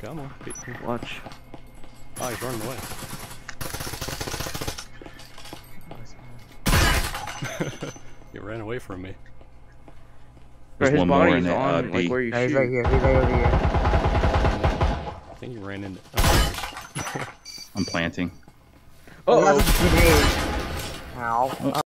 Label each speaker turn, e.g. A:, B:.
A: Come on.
B: Watch.
A: Oh, he's running away. He ran away from me.
B: Bro,
C: There's
B: his
C: one more
B: body's
C: in it,
B: on,
C: B.
B: like, where you
D: Yeah, he's
B: shoot.
D: right here. He's right over here.
A: I think he ran into. Oh,
C: I'm planting.
B: Uh-oh.
D: That's a grenade. Ow.